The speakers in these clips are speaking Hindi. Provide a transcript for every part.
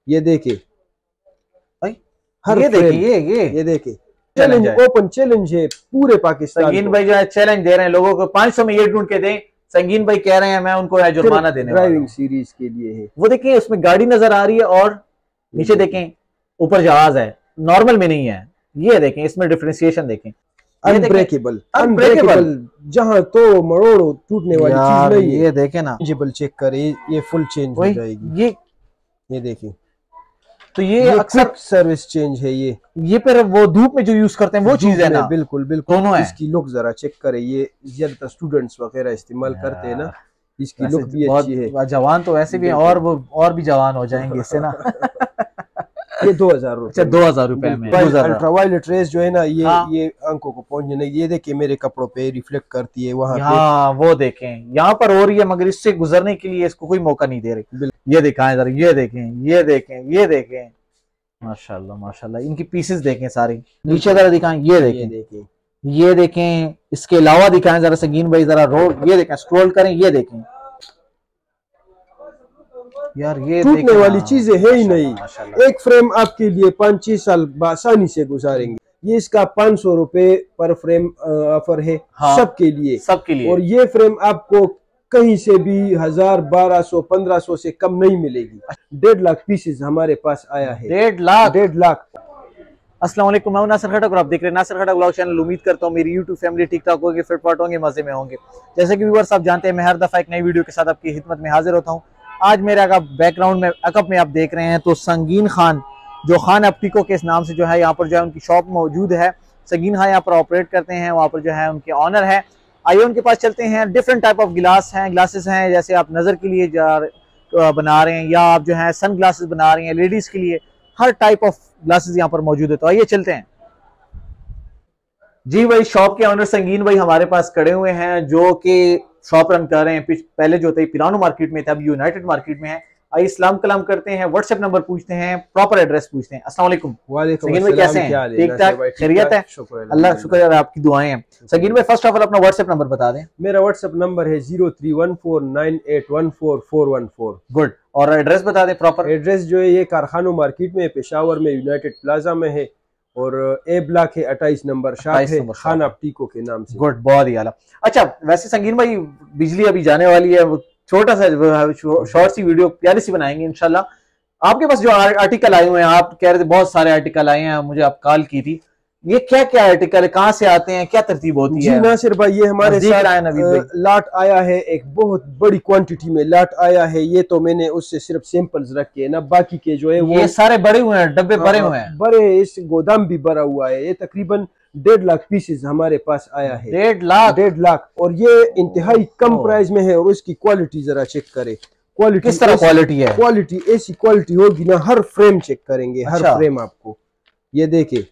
ये देखे भाई, हर ये फ्रेम, देखिए ये देखे चैलेंज चैलेंज, है। ओपन चैलेंज है पूरे पाकिस्तान संगीन को। भाई जो है चैलेंज दे रहे हैं लोगों को, 500 में ये ढूंढ के दें। संगीन भाई कह रहे हैं मैं उनको जुर्माना देने वाला ड्राइविंग हूं। सीरीज के लिए है। वो देखिए उसमें गाड़ी नजर आ रही है और नीचे देखें ऊपर जहाज है, नॉर्मल में नहीं है। ये देखें इसमें डिफरेंशिएशन देखें, अनब्रेकेबल, अनब्रेकेबल, जहां तो मरोड़ो टूटने वाली चीज नहीं है। ये देखें ना, चेक करें, ये फुल चेंज हो जाएगी। ये देखिए, तो ये अक्सर क्विक सर्विस चेंज है। ये फिर वो धूप में जो यूज करते हैं वो चीज है ना। बिल्कुल बिल्कुल दोनों है। इसकी लुक जरा चेक करें, ये ज्यादातर स्टूडेंट्स वगैरह इस्तेमाल करते हैं ना। इसकी लुक भी अच्छी है। जवान तो वैसे भी है और वो और भी जवान हो जाएंगे इससे ना। ये 2000 रुपए। अच्छा 2000 रुपए में अल्ट्रावायलेट रेस जो है ना, ये हाँ। ये आंखों को पहुंचने नहीं। ये देखिए मेरे कपड़ों पे रिफ्लेक्ट करती है वहां पे। हाँ वो देखें यहाँ पर हो रही है, मगर इससे गुजरने के लिए इसको कोई मौका नहीं दे रही। ये दिखाएं जरा, ये देखें, ये देखें, ये देखें, माशाल्लाह माशाल्लाह। इनकी पीसेस देखें सारी, नीचे जरा दिखाएं, ये देखें, ये देखें। इसके अलावा दिखाएं जरा संगीन भाई, जरा रोड ये देखें, स्क्रॉल करें, ये देखें यार, ये टूटने वाली चीजें है ही नहीं। एक फ्रेम आपके लिए 5-6 साल आसानी से गुजारेंगे। ये इसका 500 रुपए पर फ्रेम ऑफर है। हाँ, सबके लिए। और ये फ्रेम आपको कहीं से भी 1000, 1200, 1500 से कम नहीं मिलेगी। 1.5 लाख पीसेस हमारे पास आया है। 1.5 लाख। अस्सलाम वालेकुम, मैं नासिर खटक और आप देख रहे हैं नासिर खटक व्लॉग चैनल। उम्मीद करता हूँ मेरी यूट्यूब फैमिली ठीक ठाक होगी, फिट फाट होंगे, मजे में होंगे। जैसे कि व्यूअर्स आप जानते हैं मैं हर दफा एक नई वीडियो के साथ आपकी खिदमत में हाजिर होता हूँ। आज मेरे बैकग्राउंड में अकब में आप देख रहे हैं तो संगीन खान, जो खान ऑप्टिको के इस नाम से जो है यहाँ पर जो है उनकी शॉप मौजूद है। संगीन खान यहाँ पर ऑपरेट करते हैं, वहाँ पर जो है उनके ऑनर है। आइए उनके पास चलते हैं। डिफरेंट टाइप ऑफ ग्लासेस हैं, जैसे आप नजर के लिए बना रहे हैं या आप जो है सन ग्लासेस बना रहे हैं लेडीज के लिए, हर टाइप ऑफ ग्लासेस यहाँ पर मौजूद है। तो आइए चलते हैं जी। भाई शॉप के ऑनर संगीन भाई हमारे पास खड़े हुए हैं, जो कि शॉप रन कर रहे हैं। पहले जो थे पिरानो मार्केट में थे, अब यूनाइटेड मार्केट में है। आइए सलाम कलाम करते हैं, व्हाट्सएप नंबर पूछते हैं, प्रॉपर एड्रेस पूछते हैं। अस्सलाम वालेकुम। संगीन भाई कैसे हैं? ठीक ठाक, खैरियत है? अल्लाह शुक्र है, आपकी दुआएं हैं। संगीन भाई फर्स्ट ऑफ ऑल अपना व्हाट्सएप नंबर बता दें। मेरा व्हाट्सएप नंबर है 0314981414। गुड। और एड्रेस बता दें प्रॉपर। एड्रेस जो है ये कारखानो मार्केट में, पेशावर में, यूनाइटेड प्लाजा में है। और ए ब्लॉक है, 28 नंबर शॉप है, खान ऑप्टिको के नाम से। गुड, बहुत ही आला। अच्छा वैसे संगीन भाई बिजली अभी जाने वाली है, छोटा सा शॉर्ट सी वीडियो प्यारी सी बनाएंगे इंशाल्लाह। आपके पास जो आर्टिकल आए हुए हैं, आप कह रहे थे बहुत सारे आर्टिकल आए हैं, मुझे आप कॉल की थी। ये क्या क्या आर्टिकल है, कहाँ से आते हैं, क्या तरतीब होती है? जी नासिर भाई, ये हमारे साथ लाट आया है, एक बहुत बड़ी क्वांटिटी में लाट आया है। ये तो मैंने उससे सिर्फ सैंपल्स रखे हैं ना, बाकी के जो है वो ये सारे भरे हुए हैं, डब्बे भरे हुए हैं। बड़े, इस गोदाम भी भरा हुआ है। ये तकरीबन 1.5 लाख पीसेस हमारे पास आया है। 1.5 लाख। और ये इंतहाई कम प्राइस में है। और उसकी क्वालिटी जरा चेक करें। क्वालिटी किस तरह क्वालिटी है? क्वालिटी ऐसी क्वालिटी होगी ना, हर फ्रेम चेक करेंगे। हर फ्रेम आपको ये देखे,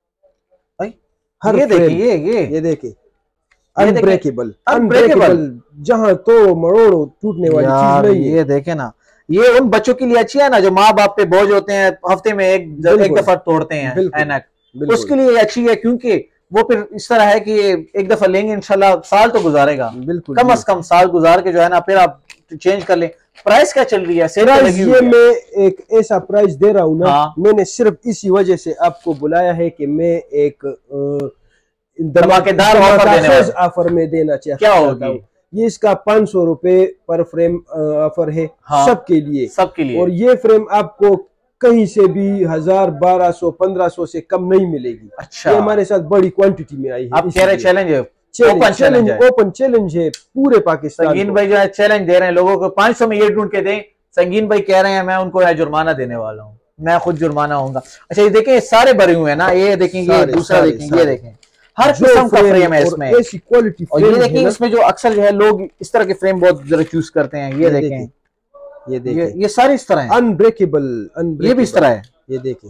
ये देखिए, ये देखे अनब्रेकेबल, जहां तो मरोड़ो टूटने वाली चीज नहीं है। ये देखे ना, ये उन बच्चों के लिए अच्छी है ना जो माँ बाप पे बोझ होते हैं, हफ्ते में एक दफा तोड़ते हैं ऐनक, उसके लिए अच्छी है। क्योंकि वो फिर इस तरह है कि एक दफा लेंगे इंशाल्लाह साल तो गुजारेगा, बिल्कुल कम से कम साल गुजार के जो है ना फिर आप चेंज कर ले। प्राइस क्या चल रही है? ये मैं एक ऐसा प्राइस दे रहा हूँ ना। मैंने सिर्फ इसी वजह से आपको बुलाया है कि मैं एक धमाकेदार ऑफर में देना चाहता हूँ। क्या होगी? ये इसका 500 रुपए पर फ्रेम ऑफर है। हाँ, सबके लिए। और ये फ्रेम आपको कहीं से भी 1000, 1200, 1500 से कम नहीं मिलेगी। अच्छा, ये हमारे साथ बड़ी क्वांटिटी में आई है। आप कह रहे चैलेंज है, ओपन चैलेंज है पूरे पाकिस्तान। संगीन भाई जो है चैलेंज दे रहे हैं लोगों को, 500 में ये ढूंढ के दें। संगीन भाई कह रहे हैं मैं उनको जुर्माना देने वाला हूँ, मैं खुद जुर्माना होऊंगा। अच्छा ये देखें सारे भरे हुए हैं ना, ये देखेंगे, ये दूसरा देखेंगे, ये देखें हर किस्म का फ्रेम है इसमें, ऐसी क्वालिटी। और ये देखें इसमें जो अक्सर जो है लोग इस तरह के फ्रेम बहुत जरा चूज करते हैं। ये देखें, ये सारे इस तरह है, अनब्रेकेबल। ये भी इस तरह है। ये देखें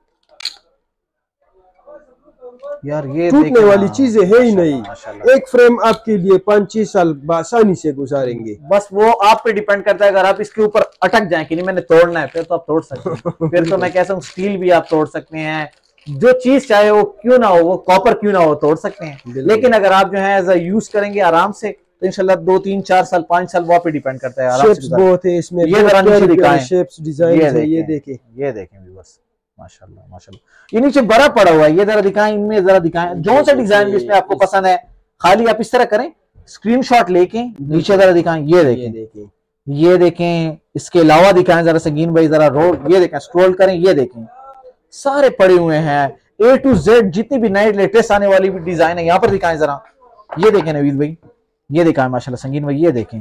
यार, ये टूटने वाली चीजें है ही नहीं। एक फ्रेम आपके लिए 5-6 साल आसानी से गुजारेंगे। बस वो आप पे डिपेंड करता है, अगर आप इसके ऊपर अटक जाए कि नहीं मैंने तोड़ना है, फिर तो आप तोड़ सकते हैं। फिर तो मैं कहता हूँ स्टील भी आप तोड़ सकते हैं, जो चीज चाहे वो क्यों ना हो, वो कॉपर क्यों ना हो, तोड़ सकते हैं। लेकिन अगर आप जो है एज यूज करेंगे आराम से, तो इंशाल्लाह 2 3 4 साल 5 साल वो पे डिपेंड करता है। शेप्स बहुत है इसमें, ये जरा नीचे दिखाएं, शेप्स डिजाइन है, ये देखें व्यूअर्स, माशाल्लाह माशाल्लाह। ये नीचे बड़ा पड़ा हुआ है, ये जरा दिखाएं, इनमें जरा दिखाएं जो सा डिजाइन भी इसमें आपको पसंद है। खाली आप इस तरह करें, स्क्रीनशॉट लेके नीचे जरा दिखाएं, ये देखें, ये देखें। इसके अलावा दिखाएं जरा संगीन भाई, जरा रोड ये देखें, स्क्रॉल करें, ये देखें सारे पड़े हुए हैं A to Z, जितनी भी नई लेटेस्ट आने वाली भी डिजाइन है यहाँ पर दिखाएं जरा। ये देखें नवीद भाई, ये दिखाएं माशाल्लाह संगीन भाई, ये देखें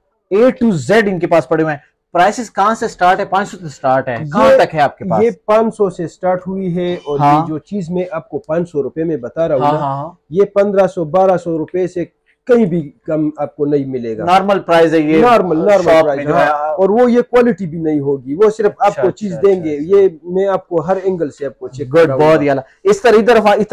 A to Z इनके पास पड़े हुए हैं। प्राइसेस कहाँ से स्टार्ट है? 500 से स्टार्ट है, कहाँ तक है आपके पास? ये 500 से स्टार्ट हुई है, और ये जो चीज मैं आपको 500 रुपए में बता रहा हूँ, ये 1500-1200 रुपए से कहीं भी कम आपको नहीं मिलेगा। नॉर्मल प्राइस है ये, नॉर्मल प्राइस है, और वो ये क्वालिटी भी नहीं होगी, वो सिर्फ आपको चीज देंगे। ये मैं आपको हर एंगल से आपको चेक गुड, बहुत ही आला। इस तरफ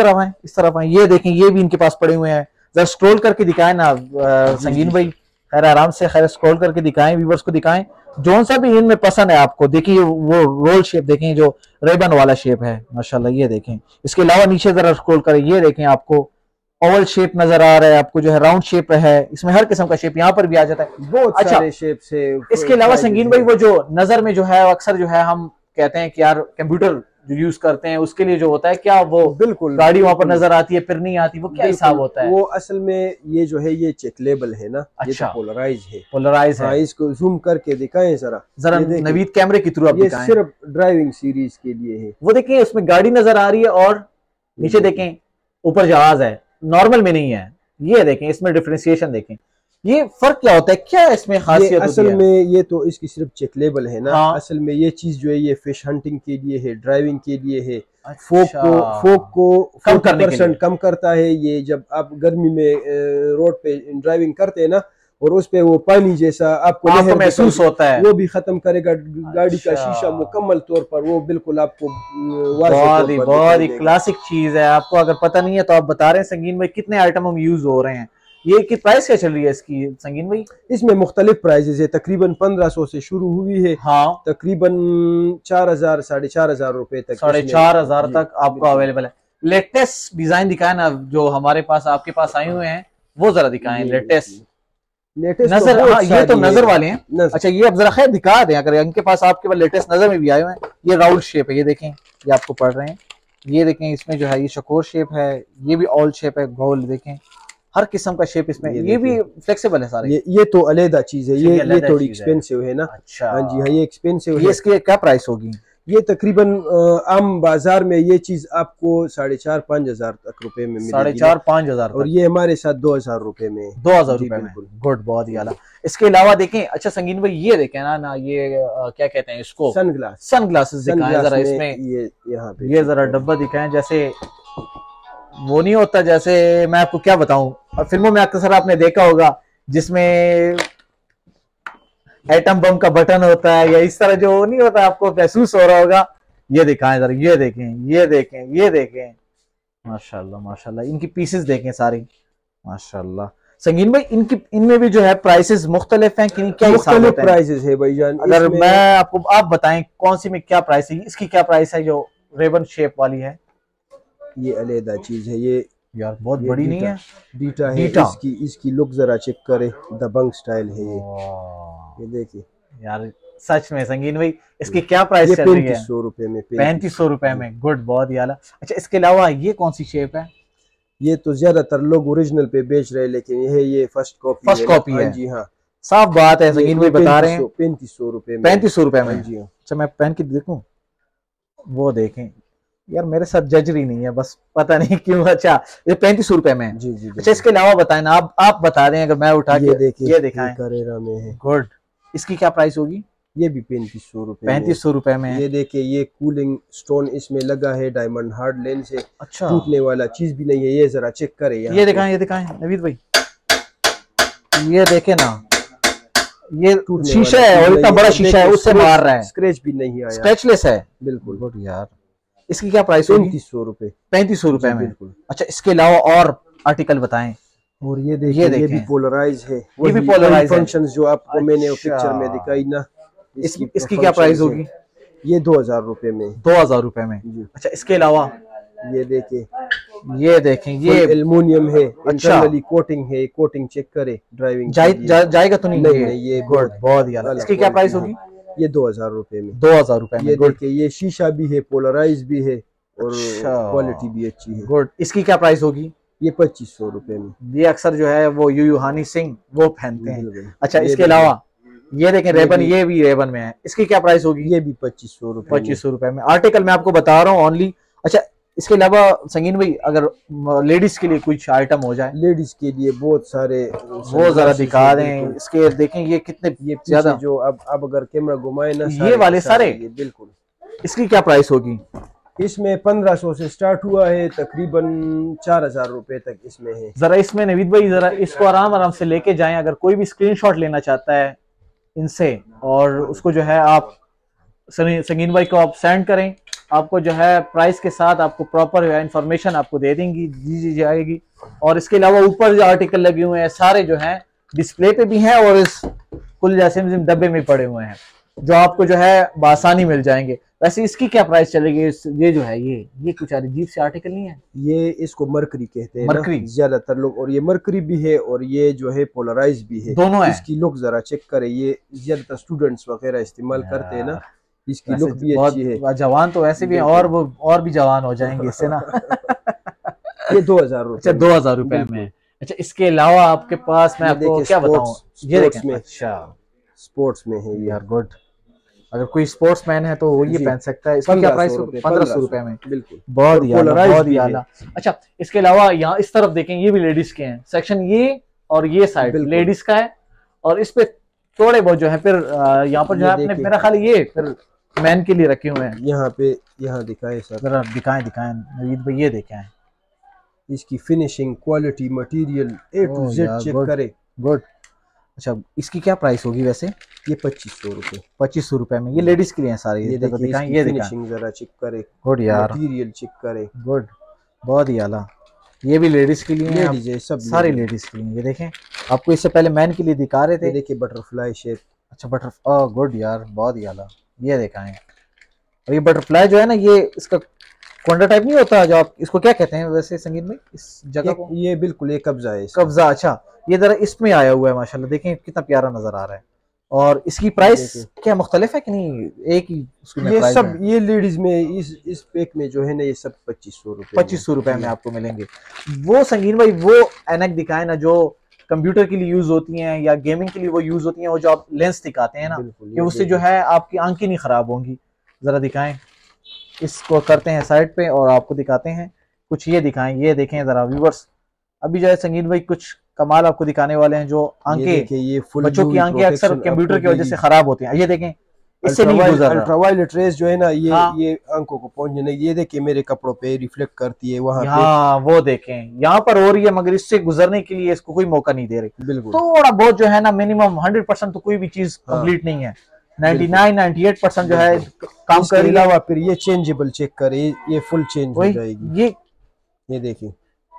इस तरफ आए, ये देखें, ये भी इनके पास पड़े हुए हैं। जरा स्क्रॉल करके दिखाएं ना संगीन भाई, खैर आराम से, खैर स्क्रॉल करके दिखाएं, व्यूअर्स को दिखाएं जोन सा भी इनमें पसंद है आपको। देखिए वो रोल शेप देखें, जो रेबन वाला शेप है माशाल्लाह, ये देखें। इसके अलावा नीचे जरा स्क्रॉल करें, ये देखें आपको ओवल शेप नजर आ रहा है, आपको जो है राउंड शेप है, इसमें हर किस्म का शेप यहाँ पर भी आ जाता है, बहुत सारे शेप से। इसके अलावा संगीन भाई, वो जो नजर में जो है अक्सर जो है हम कहते हैं कि यार कंप्यूटर जो यूज करते हैं उसके लिए जो होता है, क्या वो बिल्कुल गाड़ी वहां पर नजर आती है फिर नहीं आती, वो क्या हिसाब होता है? वो असल में ये जो है ये चेकलेबल है ना। अच्छा, ये पोलराइज है, पोलराइज है। इसको जूम करके दिखाएं जरा नवीद कैमरे के थ्रू आप दिखाएं। ये सिर्फ ड्राइविंग सीरीज के लिए है। वो देखिए उसमें गाड़ी नजर आ रही है, और नीचे देखें ऊपर जहाज है, नॉर्मल में नहीं है। ये देखें, इसमें डिफरेंशिएशन देखें, ये फर्क क्या होता है, क्या इसमें खासियत असल होती है? में ये तो इसकी सिर्फ चेकलेबल है ना। हाँ। असल में ये चीज जो है ये फिश हंटिंग के लिए है, ड्राइविंग के लिए है। अच्छा। फोक को कम करने के लिए कम करता है ये। जब आप गर्मी में रोड पे ड्राइविंग करते हैं ना, और उस पे वो पानी जैसा आपको महसूस होता है, वो भी खत्म करेगा गाड़ी का शीशा मुकम्मल तौर पर। वो बिल्कुल आपको बहुत ही क्लासिक चीज है। आपको अगर पता नहीं है तो आप बता रहे हैं संगीन भाई कितने आइटम हम यूज हो रहे हैं। ये की प्राइस क्या चल रही है इसकी संगीन भाई? इसमें मुख्तलिफ प्राइसेस है, तकरीबन 1500 से शुरू हुई है। हाँ, तकरीबन 4000 4,500 रुपए तक, 4,500 तक आपको अवेलेबल है। लेटेस्ट डिजाइन दिखाए ना जो हमारे पास आपके पास आए हुए हैं, वो जरा दिखाएं लेटेस्ट नजर। हाँ, ये तो नजर वाले हैं। अच्छा, ये अब जरा खैर दिखा दें, अगर इनके पास आपके पास लेटेस्ट नजर में भी आए हुए हैं। ये राउंड शेप है, ये देखें, ये आपको पढ़ रहे हैं, ये देखें इसमें जो है ये चकोर शेप है, ये भी ऑल शेप है, गोल देखें, हर किस्म का शेप इसमें। ये भी फ्लेक्सिबल है सारे। ये तो अलग चीज है, ये थोड़ी एक्सपेंसिव है ना। अच्छा, हाँ जी हाँ, ये एक्सपेंसिव है। इसकी क्या प्राइस होगी? ये तकरीबन आम बाजार में ये चीज आपको 4,500-5,000 तक रुपए में मिलेगी। 4,500-5,000, और ये हमारे साथ 2,000 रुपए में। 2,000 रुपए में, गुड, बहुत ही आला। इसके अलावा देखें, अच्छा संगीन भाई ये देखें ना ये क्या कहते हैं इसको, सनग्लासेस दिखाएं जरा। इसमें ये यहाँ पे ये जरा डब्बा दिखाएं, जैसे वो नहीं होता, जैसे मैं आपको क्या बताऊं, और फिल्मों में अक्सर आपने देखा होगा जिसमें एटम बम का बटन होता है, या इस तरह जो नहीं होता, आपको महसूस हो रहा होगा। ये दिखाएं जरा, ये देखें, ये देखें, ये देखें, माशाल्लाह माशाल्लाह। इनकी पीसेस देखें सारी, माशाल्लाह। संगीन भाई इनमें भी जो है प्राइसेस मुख्तलिफ हैं कि क्या हिसाब होता है? प्राइसेस है भाईजान। अगर मैं आपको आप बताएं कौन सी में क्या प्राइस है, इसकी क्या प्राइस है जो रेबन शेप वाली है? ये अलग चीज है, ये यार बहुत बड़ी नहीं है, डीटा है। इसकी लुक जरा चेक करें, दबंग स्टाइल है ये देखिए यार, सच में संगीन भाई इसकी क्या प्राइस चल रही है? 3500 रुपए में। 3500 रुपए में, गुड, बहुत ही आला। अच्छा, इसके अलावा ये कौन सी शेप है? ये तो ज्यादातर लोग ओरिजिनल पे बेच रहे हैं, लेकिन ये फर्स्ट कॉपी है। जी हाँ, साफ बात है, संगीन भाई बता रहे हैं 3500 रुपए में। 3500 रुपए में, जी। अच्छा, मैं पहन के देखूं, वो देखें यार, मेरे साथ जजरी नहीं है, बस पता नहीं क्यों। अच्छा, ये 3500 रुपए में। जी जी। अच्छा, इसके अलावा बताएं ना, आप बता दें, अगर मैं उठा के ये दिखाएं, करेरा में है, गुड। इसकी क्या प्राइस होगी? ये भी 3500 रुपए। 3500 रुपए में। ये देखिए, ये कूलिंग स्टोन इसमें लगा है, डायमंड हार्ड लेंस है। अच्छा, टूटने वाला चीज भी नहीं है। ये जरा चेक करें, ये दिखाएं नवीद भाई, ये देखे ना, ये शीशा है, और इतना बड़ा शीशा है, उससे मार रहा है, स्क्रैच भी नहीं आया, स्क्रैचलेस है बिल्कुल। गुड यार। इसकी क्या प्राइस होगी? 3500 रुपए। 3500 रुपए में, बिल्कुल। अच्छा, इसके अलावा और आर्टिकल बताएं। और ये देखिए, ये भी पोलराइज है। ये भी पोलराइज फंक्शंस जो आपको मैंने पिक्चर में दिखाई ना, इसकी क्या प्राइस होगी? ये 2000 रुपए में। 2000 रुपए में। अच्छा, इसके अलावा ये देखिए, ये देखें, ये एल्युमिनियम है, इंटरनली कोटिंग है, कोटिंग चेक करे ड्राइविंग जाएगा तो नहीं? नहीं, ये गुड, बहुत ही। इसकी क्या प्राइस होगी? ये 2000 रुपए में। 2000 रुपए में। ये देखिए, ये शीशा भी है, पोलराइज भी है और क्वालिटी भी अच्छी है। गुड। इसकी क्या प्राइस होगी? ये 2500 रुपए में। ये अक्सर जो है वो यूहानी सिंह वो पहनते हैं। अच्छा, इसके अलावा ये देखें रेबन, ये भी रेबन में है। इसकी क्या प्राइस होगी? ये भी 2500 रुपए। 2500 रुपए में। आर्टिकल मैं आपको बता रहा हूँ ओनली। अच्छा, इसके अलावा संगीन भाई अगर लेडीज के लिए कुछ आइटम हो जाए? लेडीज के लिए बहुत सारे, वो जरा दिखा दें। इसके देखें ये कितने ज्यादा, जो अब अगर कैमरा घुमाए ना, ये वाले सारे बिल्कुल। इसकी क्या प्राइस होगी? इसमें 1500 से स्टार्ट हुआ है, तकरीबन 4000 रुपए तक इसमें है। जरा इसमें नवीद भाई जरा इसको आराम आराम से लेके जाएं। अगर कोई भी स्क्रीनशॉट लेना चाहता है इनसे, और उसको जो है आप संगीन भाई को आप सेंड करें, आपको जो है प्राइस के साथ आपको प्रॉपर इंफॉर्मेशन आपको दे दी जाएगी। और इसके अलावा ऊपर जो आर्टिकल लगे हुए हैं सारे जो हैं डिस्प्ले पे भी हैं और इस कुल जैसे डब्बे में पड़े हुए हैं, जो आपको जो है बासानी मिल जाएंगे। वैसे इसकी क्या प्राइस चलेगी? ये जो है ये कुछ अजीब से आर्टिकल नहीं है? ये इसको मरकरी कहते हैं, मरकरी ज्यादातर लोग। और ये मरकरी भी है और ये जो है पोलराइज भी है, दोनों है। इसकी लुक जरा चेक करें, ये ज्यादातर स्टूडेंट्स वगैरह इस्तेमाल करते हैं ना। इसकी लुक भी अच्छी है। जवान तो वैसे भी है, और वो और भी जवान हो जाएंगे इससे ना। ये 2000 रुपए। अच्छा, 2000 रुपए में। अच्छा, इसके अलावा आपके पास मैं आपको क्या बताऊं, ये देखें। अच्छा, स्पोर्ट्स में है यार। गुड। अगर कोई स्पोर्ट्स मैन है तो वो ये पहन सकता है। इसका क्या प्राइस? 1500 रुपए में। बिल्कुल, बहुत ही आला। अच्छा, इसके अलावा यहाँ इस तरफ देखें, ये भी लेडीज के हैं सेक्शन, ये और ये साइड लेडीज का है। और इस पे थोड़े बहुत जो है फिर यहाँ पर जो है अपने, मेरा ख्याल ये फिर मैन के लिए रखे हुए हैं। यहाँ दिखाए सर, जरा दिखाएं नवीद भाई, ये देखें इसकी finishing, quality, material A to Z check करे। गुड। अच्छा, इसकी क्या प्राइस होगी वैसे? ये 2500 रुपए। 2500 रुपए में। ये लेडीज के लिए हैं सारे। ये दिखाएं, ये फिनिशिंग जरा चेक करे। गुड यार, मटेरियल चेक करे। गुड, बहुत ही आला। ये भी लेडीज के लिए हैं, लेडीज है, सब सारी लेडीज के लिए। ये देखें, आपको इससे पहले मैन के लिए दिखा रहे थे। देखिए बटरफ्लाई शेप। अच्छा, बटरफ्लाई, गुड यार, बहुत ही आला। ये दिखाएं। और ये बटरफ्लाई जो है ना, ये इसका कोंडा टाइप नहीं होता, जो आप इसको क्या कहते हैं वैसे संगीत में इस जगह को? ये बिल्कुल एक कब्जा है, कब्जा। अच्छा, ये जरा इसमें आया हुआ है माशाल्लाह, देखें कितना प्यारा नजर आ रहा है। और इसकी प्राइस क्या मुख्तलिफ है कि नहीं? एक ही ये सब, ये लेडीज में इस पैक में जो है ना, ये सब 2500 रुपए। 2500 रुपए में आपको मिलेंगे। वो संगीन भाई वो ऐनक दिखाए ना, जो कंप्यूटर के लिए यूज होती हैं या गेमिंग के लिए वो यूज होती हैं, वो जो आप लेंस दिखाते हैं ना, कि उससे जो है आपकी आंखें नहीं खराब होंगी। जरा दिखाएं, इसको करते हैं साइड पे और आपको दिखाते हैं कुछ। ये दिखाएं, ये देखें जरा व्यूअर्स। अभी जो है संगीत भाई कुछ कमाल आपको दिखाने वाले हैं, जो आंखें, ये बच्चों की आंखें अक्सर कंप्यूटर की वजह से खराब होती हैं। ये देखें, इससे नहीं गुजर रहा। अल्ट्रावायलेट रेस जो है ना, ये आंखों को पहुंचने नहीं। ये देखिए मेरे कपड़ों पे रिफ्लेक्ट करती है वहां पे। वो देखें यहाँ पर हो रही है, मगर इससे गुजरने के लिए इसको कोई मौका नहीं दे रही। बिल्कुल, थोड़ा बहुत जो है ना, मिनिमम 100% तो कोई भी चीज कंप्लीट नहीं है। 99-98% जो है काम कर रही है। फिर ये चेंजेबल चेक करे, ये फुल चेंज हो जाएगी। ये देखिए,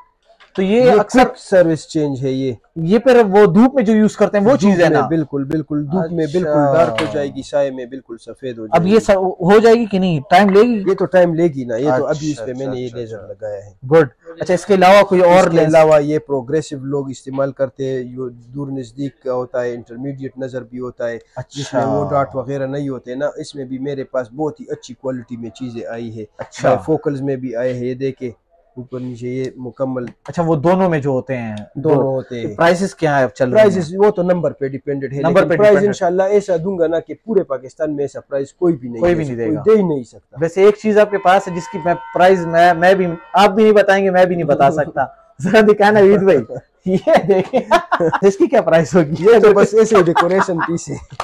तो ये अक्सर सर्विस चेंज है। ये फिर वो धूप में जो यूज करते हैं वो चीज है ना। बिल्कुल बिल्कुल, धूप में बिल्कुल डार्क हो जाएगी, साये में बिल्कुल सफेद हो जाएगी। अब ये हो जाएगी कि नहीं? टाइम लेगी? ये तो टाइम लेगी ना। ये तो अभी इस पे मैंने ये लेजर लगाया है। गुड। अच्छा, इसके अलावा कोई और? इसके अलावा ये प्रोग्रेसिव लोग इस्तेमाल करते हैं, जो दूर नजदीक का होता है, इंटरमीडिएट नजर भी होता है, जिसमें वो डॉट वगैरह नहीं होते ना। इसमें भी मेरे पास बहुत ही अच्छी क्वालिटी में चीजें आई है। अच्छा, फोकल्स में भी आए हैं, ये देखे ऊपर नीचे, ये मुकम्मल। अच्छा, वो दोनों में जो होते हैं, दोनों होते हैं। प्राइसेस क्या है चल रहे हैं? प्राइसेस वो तो नंबर पे डिपेंडेंट है। नंबर पे प्राइस इंशाल्लाह ऐसा दूंगा ना कि पूरे पाकिस्तान में ऐसा प्राइस कोई भी नहीं देगा, दे ही नहीं सकता। वैसे एक चीज आपके पास है जिसकी मैं प्राइस मैं भी, आप भी नहीं बताएंगे, मैं भी नहीं बता सकता। जरा दिखाना वीर भाई, ये देखिए इसकी क्या प्राइस होगी? ये तो बस ऐसे डेकोरेशन पीस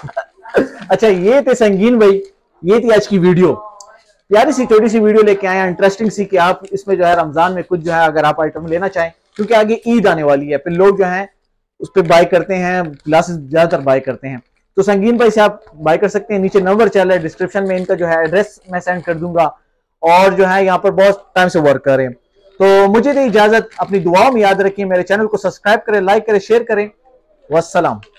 है। अच्छा, ये थे संगीन भाई, ये थी आज की वीडियो। प्यारी सी छोटी सी वीडियो लेके आए, इंटरेस्टिंग सी, कि आप इसमें जो है रमजान में कुछ जो है अगर आप आइटम लेना चाहें, क्योंकि आगे ईद आने वाली है, फिर लोग जो है उस पर बाय करते हैं, ग्लासेस ज्यादातर बाय करते हैं। तो संगीन भाई से आप बाय कर सकते हैं। नीचे नंबर चल रहा है, डिस्क्रिप्शन में इनका जो है एड्रेस मैं सेंड कर दूंगा। और जो है यहाँ पर बहुत टाइम से वर्क करें। तो मुझे दे इजाजत, अपनी दुआओं में याद रखिए, मेरे चैनल को सब्सक्राइब करें, लाइक करें, शेयर करें। वस्सलाम।